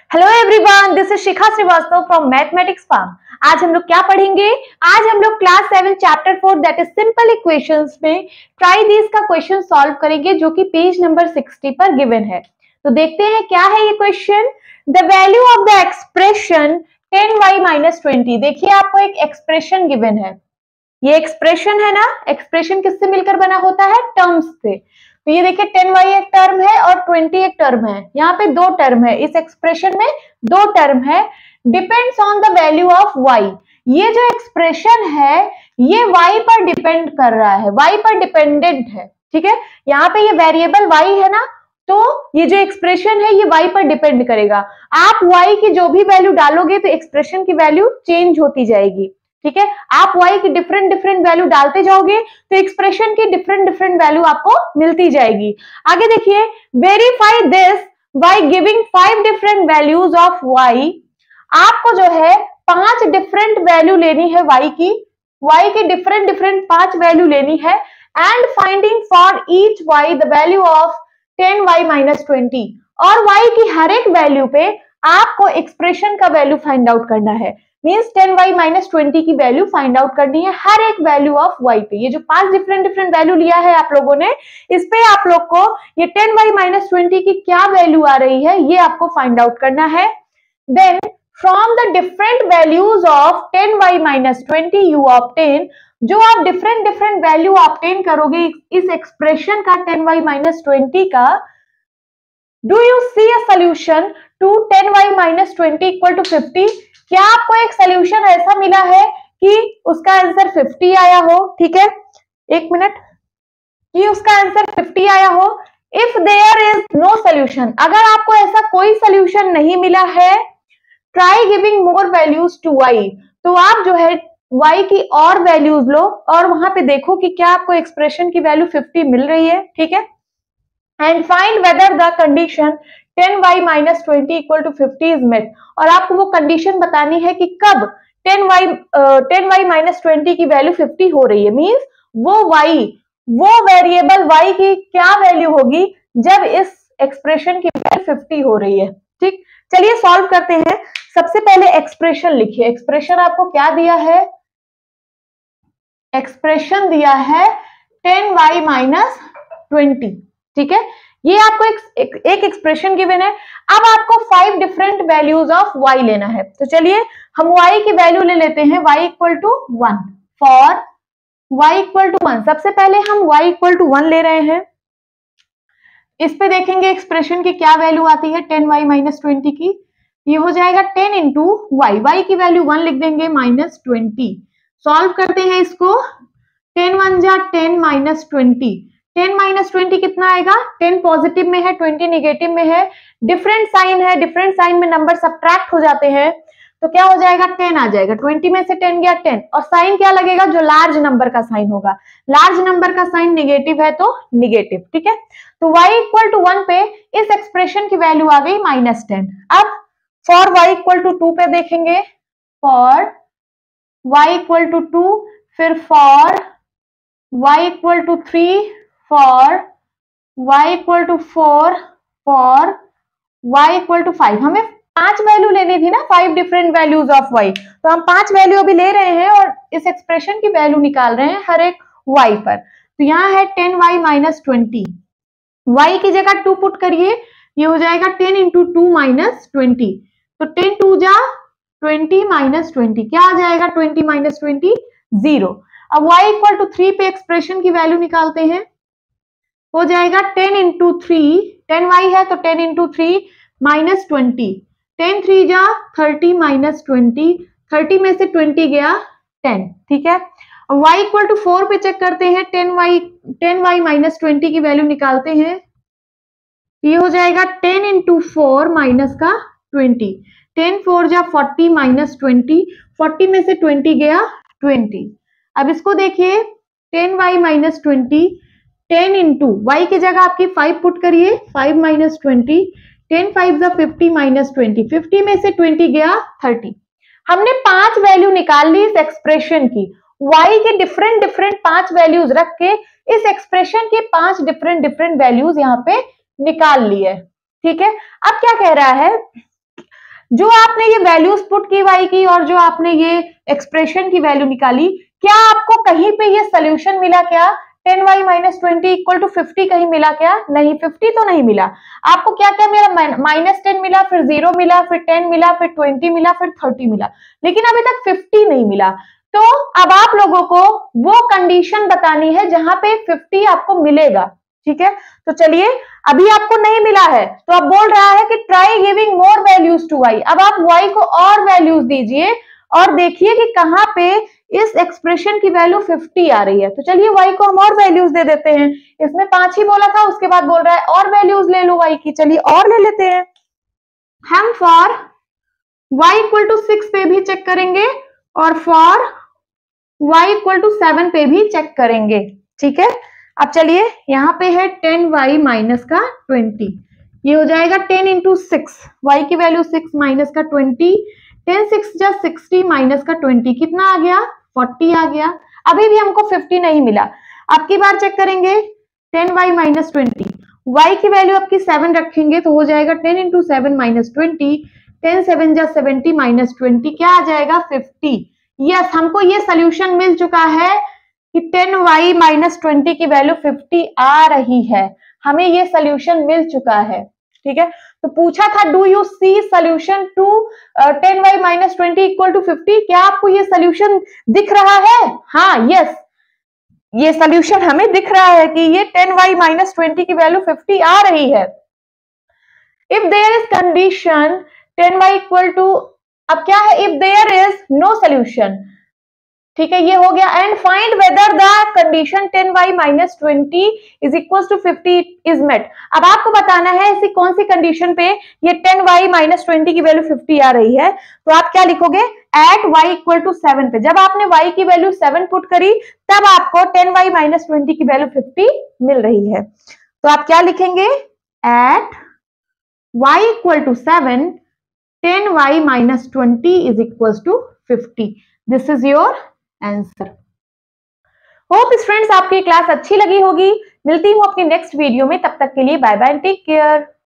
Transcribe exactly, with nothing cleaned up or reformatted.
Hello everyone, this is Shikha Srivastava from Mathematics Farm. आज हम लोग क्या पढ़ेंगे? आज हम लोग class seven chapter four that is simple equations में ट्राई दिस का क्वेश्चन सॉल्व करेंगे, जो कि पेज नंबर सिक्सटी पर गिवन है। तो देखते हैं क्या है ये question. The value of the expression ten y minus twenty. देखिए, आपको एक एक्सप्रेशन गिवन है। ये एक्सप्रेशन है ना, एक्सप्रेशन किससे मिलकर बना होता है? टर्म्स से। तो ये देखिए, टेन वाई एक टर्म है और ट्वेंटी एक टर्म है। यहाँ पे दो टर्म है, इस एक्सप्रेशन में दो टर्म है। Depends on the value of y। ये जो एक्सप्रेशन है ये y पर डिपेंड कर रहा है, y पर डिपेंडेंट है। ठीक है, यहाँ पे ये वेरिएबल y है ना, तो ये जो एक्सप्रेशन है ये y पर डिपेंड करेगा। आप y की जो भी वैल्यू डालोगे तो एक्सप्रेशन की वैल्यू चेंज होती जाएगी। ठीक है, आप y की डिफरेंट डिफरेंट वैल्यू डालते जाओगे तो एक्सप्रेशन की डिफरेंट डिफरेंट वैल्यू आपको मिलती जाएगी। आगे देखिए, verify this by giving five different values of y। आपको जो है पांच डिफरेंट वैल्यू लेनी है y की, y की डिफरेंट डिफरेंट पांच वैल्यू लेनी है and finding for each y the value of ten y minus twenty. और y की हर एक वैल्यू पे आपको एक्सप्रेशन का वैल्यू फाइंड आउट करना है। Means ten y minus twenty की वैल्यू फाइंड आउट करनी है हर एक वैल्यू ऑफ y पे। ये जो पांच डिफरेंट डिफरेंट वैल्यू लिया है आप लोगों ने, इस पे आप लोग को ये टेन वाई माइनस ट्वेंटी की क्या वैल्यू आ रही है ये आपको फाइंड आउट करना है। Then from the different values of ten y minus twenty you obtain. जो आप डिफरेंट डिफरेंट वैल्यू ऑब्टेन करोगे इस एक्सप्रेशन का टेन वाई माइनस ट्वेंटी का, do you see a solution to ten y minus twenty equal to fifty. क्या आपको एक solution ऐसा मिला है कि उसका आंसर फिफ्टी आया हो? ठीक है, एक मिनट, कि उसका आंसर फिफ्टी आया हो। If there is no solution, अगर आपको ऐसा कोई सोल्यूशन नहीं मिला है, try giving more values to y। तो आप जो है y की और वैल्यूज लो और वहां पे देखो कि क्या आपको एक्सप्रेशन की वैल्यू फिफ्टी मिल रही है। ठीक है, and find whether the condition ten y minus twenty equal to fifty is met. और आपको वो कंडीशन बतानी है कि कब ten y ten y minus twenty की वैल्यू फिफ्टी हो रही है। मींस वो y, वो वेरिएबल y की क्या वैल्यू होगी जब इस एक्सप्रेशन की वैल्यू फिफ्टी हो रही है। ठीक, चलिए सॉल्व करते हैं। सबसे पहले एक्सप्रेशन लिखिए। एक्सप्रेशन आपको क्या दिया है? एक्सप्रेशन दिया है टेन वाई माइनस ट्वेंटी। ठीक है, ये आपको एक एक एक्सप्रेशन गिवन है। अब आपको five different values of y लेना है। तो चलिए हम y की वैल्यू ले लेते हैं, y equal to one. For y equal to one, सबसे पहले हम y इक्वल टू वन ले रहे हैं। इस पे देखेंगे एक्सप्रेशन की क्या वैल्यू आती है टेन वाई माइनस ट्वेंटी की। ये हो जाएगा टेन इंटू वाई, वाई की वैल्यू वन लिख देंगे माइनस ट्वेंटी। सॉल्व करते हैं इसको, टेन वन जा ten minus twenty. Ten minus twenty कितना आएगा? टेन पॉजिटिव में है, ट्वेंटी निगेटिव में है, डिफरेंट साइन है, डिफरेंट साइन में नंबर सब्ट्रैक्ट हो जाते हैं, तो क्या हो जाएगा? टेन आ जाएगा। ट्वेंटी में से टेन गया टेन, और साइन क्या लगेगा? जो लार्ज नंबर का साइन होगा। लार्ज नंबर का साइन निगेटिव है तो निगेटिव। ठीक है, तो y इक्वल टू वन पे इस एक्सप्रेशन की वैल्यू आ गई माइनस टेन। अब for y equal to two पे देखेंगे, for y equal to two, फिर for y equal to three, for y equal to four, for y equal to five. हमें पांच वैल्यू लेनी थी ना, five different values of y। तो हम पांच वैल्यू अभी ले रहे हैं और इस एक्सप्रेशन की वैल्यू निकाल रहे हैं हर एक y पर। तो यहाँ है ten y minus twenty, y की जगह टू पुट करिए, ये हो जाएगा ten into two minus twenty. तो टेन टू जा ट्वेंटी माइनस ट्वेंटी, क्या आ जाएगा? Twenty minus twenty, zero. अब y इक्वल टू थ्री पे एक्सप्रेशन की वैल्यू निकालते हैं, हो जाएगा ten into three, ten y है तो ten into three minus twenty, ten three जा थर्टी माइनस ट्वेंटी, थर्टी में से ट्वेंटी गया टेन। ठीक है, y इक्वल टू फोर पे चेक करते हैं, ten y ten y minus twenty की वैल्यू निकालते हैं, ये हो जाएगा टेन इंटू फोर माइनस का ट्वेंटी, टेन फोर जा फोर्टी माइनस ट्वेंटी, फोर्टी में से ट्वेंटी गया ट्वेंटी। अब इसको देखिए, ten y minus twenty, ten into y की जगह आपकी फाइव पुट करिए, five minus twenty, ten five जा फिफ्टी माइनस ट्वेंटी, फिफ्टी में से ट्वेंटी गया थर्टी। हमने पांच वैल्यू निकाल ली इस एक्सप्रेशन की, y के डिफरेंट डिफरेंट पांच वैल्यूज रख के इस एक्सप्रेशन की पांच डिफरेंट डिफरेंट वैल्यूज यहाँ पे निकाल ली है। ठीक है, अब क्या कह रहा है, जो आपने ये वैल्यूज पुट की y की और जो आपने ये एक्सप्रेशन की वैल्यू निकाली, क्या आपको कहीं पे ये सोल्यूशन मिला क्या? Ten y minus twenty equal to fifty कहीं मिला क्या? नहीं, फिफ्टी तो नहीं मिला। आपको क्या क्या मिला? माइनस टेन मिला, फिर जीरो मिला, फिर टेन मिला, फिर ट्वेंटी मिला, फिर थर्टी मिला, लेकिन अभी तक फिफ्टी नहीं मिला। तो अब आप लोगों को वो कंडीशन बतानी है जहां पे फिफ्टी आपको मिलेगा, ठीक है? तो चलिए, अभी आपको नहीं मिला है तो अब बोल रहा है कि try giving more values to y। अब आप y को और वैल्यूज दीजिए और देखिए कि कहां पे इस एक्सप्रेशन की वैल्यू फिफ्टी आ रही है। तो चलिए y को हम और वैल्यूज दे देते हैं। इसमें पांच ही बोला था, उसके बाद बोल रहा है और वैल्यूज ले लो y की। चलिए और ले लेते हैं। हम for y equal to six पे भी चेक करेंगे और for y equal to seven पे भी चेक करेंगे, ठीक है? अब चलिए, यहाँ पे है टेन वाई माइनस का ट्वेंटी, ये हो जाएगा टेन इंटू सिक्स, वाई की वैल्यू सिक्स माइनस का ट्वेंटी, टेन सिक्स जा सिक्सटी माइनस का ट्वेंटी, कितना आ गया? फोर्टी आ गया। अभी भी हमको फिफ्टी नहीं मिला। अब की बार चेक करेंगे, ten y minus twenty, y की वैल्यू आपकी सेवन रखेंगे तो हो जाएगा ten into seven minus twenty, ten seven जा सेवेंटी माइनस ट्वेंटी, क्या आ जाएगा? फिफ्टी। यस, हमको ये सोल्यूशन मिल चुका है कि टेन वाई माइनस ट्वेंटी की वैल्यू फिफ्टी आ रही है। हमें ये सोल्यूशन मिल चुका है, ठीक है? तो पूछा था do you see solution to ten y minus twenty equal to fifty, क्या आपको ये सोल्यूशन दिख रहा है? हाँ, यस, ये सोल्यूशन हमें दिख रहा है कि ये टेन वाई माइनस ट्वेंटी की वैल्यू फिफ्टी आ रही है। If there is condition ten y equal to, अब क्या है? If there is no solution, ठीक है, ये हो गया। And find whether the condition ten y minus twenty is equal to fifty is met. अब आपको बताना है ऐसी कौन सी कंडीशन पे ये टेन वाई माइनस ट्वेंटी की वैल्यू फिफ्टी आ रही है। तो आप क्या लिखोगे? At y equal to seven पे, जब आपने y की वैल्यू सेवन पुट करी तब आपको टेन वाई माइनस ट्वेंटी की वैल्यू फिफ्टी मिल रही है। तो आप क्या लिखेंगे? At y equal to seven, ten y minus twenty is equal to fifty. This is your answer. Hope students आपकी क्लास अच्छी लगी होगी। मिलती हूँ अपनी नेक्स्ट वीडियो में, तब तक के लिए बाय बाय, टेक केयर।